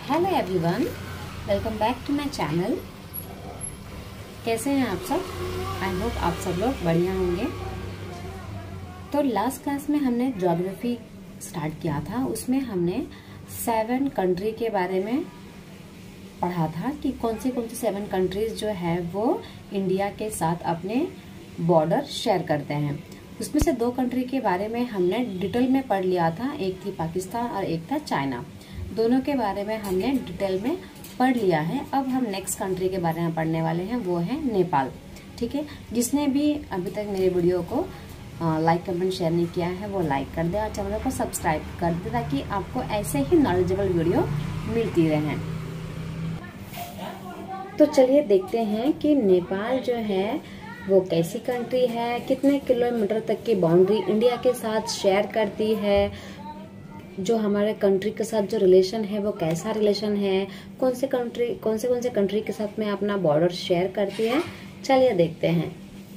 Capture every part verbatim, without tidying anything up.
Hello everyone, welcome back to my channel. कैसे हैं आप सब? आई होप आप सब लोग बढ़िया होंगे। तो लास्ट क्लास में हमने ज्योग्राफी स्टार्ट किया था, उसमें हमने सेवन कंट्री के बारे में पढ़ा था कि कौन से कौन से सेवन कंट्रीज जो है वो इंडिया के साथ अपने बॉर्डर शेयर करते हैं। उसमें से दो कंट्री के बारे में हमने डिटेल में पढ़ लिया था, एक थी पाकिस्तान और एक था चाइना। दोनों के बारे में हमने डिटेल में पढ़ लिया है। अब हम नेक्स्ट कंट्री के बारे में पढ़ने वाले हैं, वो है नेपाल। ठीक है, जिसने भी अभी तक मेरे वीडियो को लाइक कमेंट शेयर नहीं किया है वो लाइक कर दे और चैनल को सब्सक्राइब कर दे ताकि आपको ऐसे ही नॉलेजेबल वीडियो मिलती रहे। तो चलिए देखते हैं कि नेपाल जो है वो कैसी कंट्री है, कितने किलोमीटर तक की बाउंड्री इंडिया के साथ शेयर करती है, जो हमारे कंट्री के साथ जो रिलेशन है वो कैसा रिलेशन है, कौन से कंट्री कौन से कौन से कंट्री के साथ में अपना बॉर्डर शेयर करती है। चलिए देखते हैं।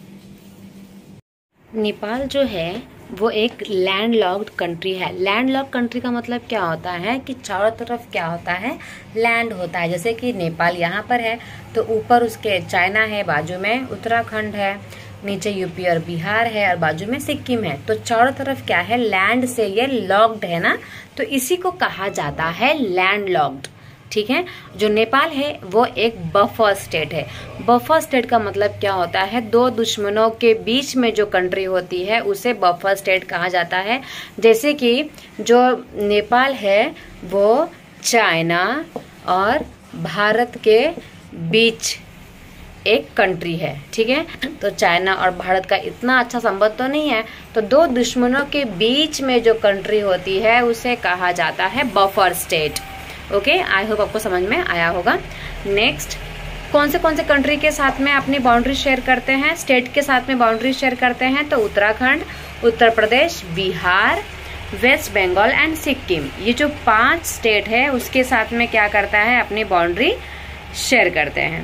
नेपाल जो है वो एक लैंड लॉक्ड कंट्री है। लैंड लॉक्ड कंट्री का मतलब क्या होता है कि चारों तरफ क्या होता है, लैंड होता है। जैसे कि नेपाल यहाँ पर है तो ऊपर उसके चाइना है, बाजू में उत्तराखंड है, नीचे यूपी और बिहार है और बाजू में सिक्किम है। तो चारों तरफ क्या है, लैंड से ये लॉक्ड है ना, तो इसी को कहा जाता है लैंड लॉक्ड। ठीक है, जो नेपाल है वो एक बफर स्टेट है। बफर स्टेट का मतलब क्या होता है, दो दुश्मनों के बीच में जो कंट्री होती है उसे बफर स्टेट कहा जाता है। जैसे कि जो नेपाल है वो चाइना और भारत के बीच एक कंट्री है। ठीक है, तो चाइना और भारत का इतना अच्छा संबंध तो नहीं है, तो दो दुश्मनों के बीच में जो कंट्री होती है उसे कहा जाता है buffer state. Okay, I hope आपको समझ में आया होगा। नेक्स्ट, कौन से कौन से कंट्री के साथ में अपनी बाउंड्री शेयर करते हैं, स्टेट के साथ में बाउंड्री शेयर करते हैं, तो उत्तराखंड, उत्तर प्रदेश, बिहार, वेस्ट बंगाल एंड सिक्किम, ये जो पांच स्टेट है उसके साथ में क्या करता है, अपनी बाउंड्री शेयर करते हैं।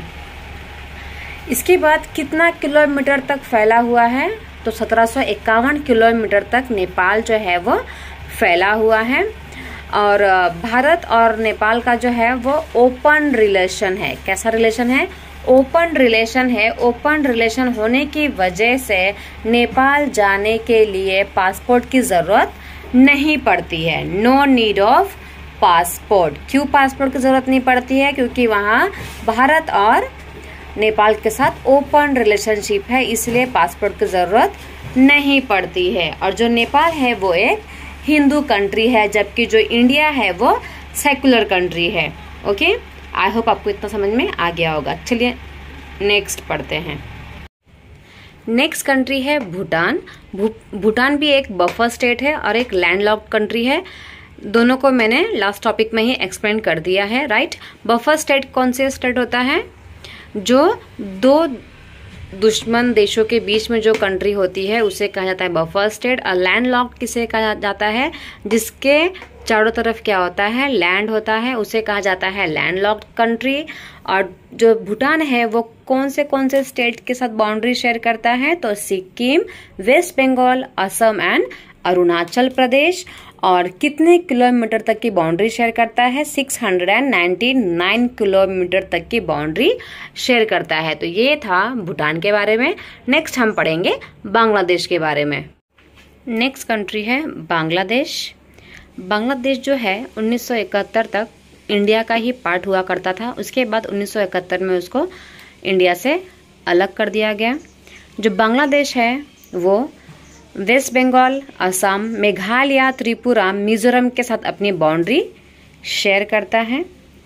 इसके बाद कितना किलोमीटर तक फैला हुआ है, तो सत्रह सौ इक्यावन किलोमीटर तक नेपाल जो है वो फैला हुआ है। और भारत और नेपाल का जो है वो ओपन रिलेशन है। कैसा रिलेशन है, ओपन रिलेशन है। ओपन रिलेशन होने की वजह से नेपाल जाने के लिए पासपोर्ट की जरूरत नहीं पड़ती है। No need of passport. क्यों पासपोर्ट की जरूरत नहीं पड़ती है, क्योंकि वहाँ भारत और नेपाल के साथ ओपन रिलेशनशिप है, इसलिए पासपोर्ट की जरूरत नहीं पड़ती है। और जो नेपाल है वो एक हिंदू कंट्री है, जबकि जो इंडिया है वो secular country okay. I, I hope आपको इतना समझ में आ गया होगा। चलिए नेक्स्ट पढ़ते हैं। नेक्स्ट कंट्री है भूटान। भू, भूटान भी एक बफर स्टेट है और एक लैंडलॉक्ड कंट्री है। दोनों को मैंने लास्ट टॉपिक में ही एक्सप्लेन कर दिया है, राइट। बफर स्टेट कौन से स्टेट होता है, जो दो दुश्मन देशों के बीच में जो कंट्री होती है उसे कहा जाता है बफर स्टेट। और लैंड लॉक्ड किसे कहा जाता है, जिसके चारों तरफ क्या होता है, लैंड होता है, उसे कहा जाता है लैंड लॉक्ड कंट्री। और जो भूटान है वो कौन से कौन से स्टेट के साथ बाउंड्री शेयर करता है, तो सिक्किम, वेस्ट बंगाल, असम एंड अरुणाचल प्रदेश। और कितने किलोमीटर तक की बाउंड्री शेयर करता है, छह सौ निन्यानवे किलोमीटर तक की बाउंड्री शेयर करता है। तो ये था भूटान के बारे में। नेक्स्ट हम पढ़ेंगे बांग्लादेश के बारे में। नेक्स्ट कंट्री है बांग्लादेश। बांग्लादेश जो है उन्नीस सौ इकहत्तर तक इंडिया का ही पार्ट हुआ करता था। उसके बाद उन्नीस सौ इकहत्तर में उसको इंडिया से अलग कर दिया गया। जो बांग्लादेश है वो वेस्ट बंगाल, असम, मेघालय, त्रिपुरा, मिजोरम के साथ अपनी बाउंड्री शेयर करता है।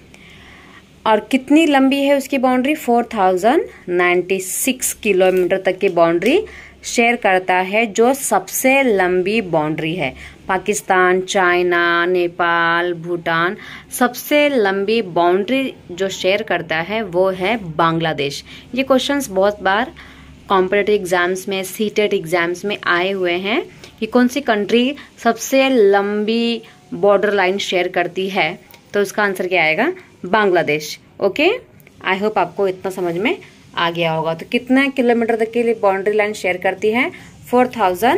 और कितनी लंबी है उसकी बाउंड्री, चार हज़ार छियानवे किलोमीटर तक की बाउंड्री शेयर करता है, जो सबसे लंबी बाउंड्री है। पाकिस्तान, चाइना, नेपाल, भूटान, सबसे लंबी बाउंड्री जो शेयर करता है वो है बांग्लादेश। ये क्वेश्चंस बहुत बार कॉम्पिटिटिव एग्जाम्स में, सीटेट एग्जाम्स में आए हुए हैं कि कौन सी कंट्री सबसे लंबी बॉर्डर लाइन शेयर करती है, तो उसका आंसर क्या आएगा, बांग्लादेश। ओके, आई होप आपको इतना समझ में आ गया होगा। तो कितना किलोमीटर तक की बाउंड्री लाइन शेयर करती है, चार हज़ार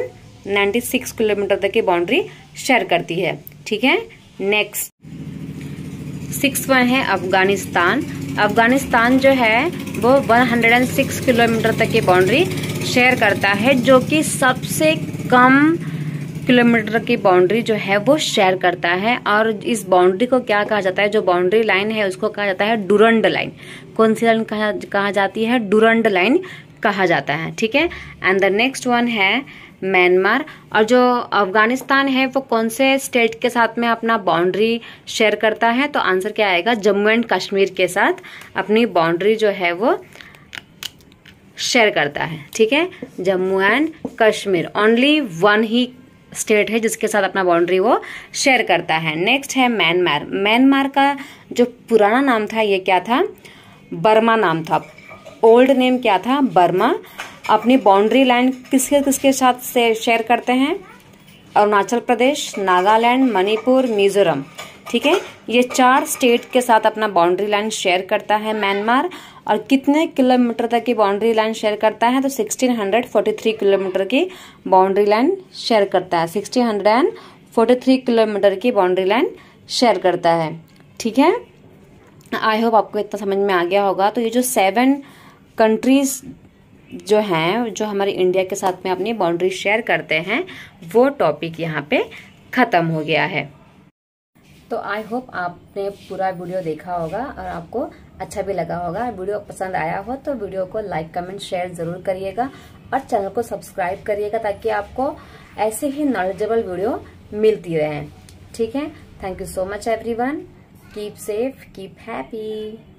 छियानवे किलोमीटर तक की बाउंड्री शेयर करती है। ठीक है, नेक्स्ट सिक्स वन है अफगानिस्तान। अफगानिस्तान जो है वो एक सौ छह किलोमीटर तक की बाउंड्री शेयर करता है, जो कि सबसे कम किलोमीटर की बाउंड्री जो है वो शेयर करता है। और इस बाउंड्री को क्या कहा जाता है, जो बाउंड्री लाइन है उसको कहा जाता है डुरंड लाइन। कौन सी लाइन कहा, कहा जाती है? डुरंड लाइन कहा जाता है, ठीक है। एंड द नेक्स्ट वन है म्यांमार। और जो अफगानिस्तान है वो कौन से स्टेट के साथ में अपना बाउंड्री शेयर करता है? तो आंसर क्या आएगा? जम्मू एंड कश्मीर के साथ अपनी बाउंड्री जो है वो शेयर करता है, ठीक है। Jammu and Kashmir only one ही स्टेट है जिसके साथ अपना बाउंड्री वो शेयर करता है। नेक्स्ट है म्यांमार। म्यांमार का जो पुराना नाम था ये क्या था? बर्मा नाम था। ओल्ड नेम क्या था? बर्मा। अपनी बाउंड्री लाइन किसके किसके साथ से शेयर करते हैं? अरुणाचल प्रदेश, नागालैंड, मणिपुर, मिजोरम, ठीक है। ये चार स्टेट के साथ अपना बाउंड्री लाइन शेयर करता है म्यांमार। और कितने किलोमीटर तक की बाउंड्री लाइन शेयर करता है? तो सोलह सौ तैंतालीस किलोमीटर की बाउंड्री लाइन शेयर करता है। सोलह सौ तैंतालीस किलोमीटर की बाउंड्री लाइन शेयर करता है, ठीक है। आई होप आपको इतना समझ में आ गया होगा। तो ये जो सेवन कंट्रीज जो हैं जो हमारे इंडिया के साथ में अपनी बाउंड्री शेयर करते हैं, वो टॉपिक यहाँ पे खत्म हो गया है। तो आई होप आपने पूरा वीडियो देखा होगा और आपको अच्छा भी लगा होगा। वीडियो पसंद आया हो तो वीडियो को लाइक, कमेंट, शेयर जरूर करिएगा और चैनल को सब्सक्राइब करिएगा ताकि आपको ऐसे ही नॉलेजेबल वीडियो मिलती रहे, ठीक है। Thank you so much everyone. Keep safe, keep happy.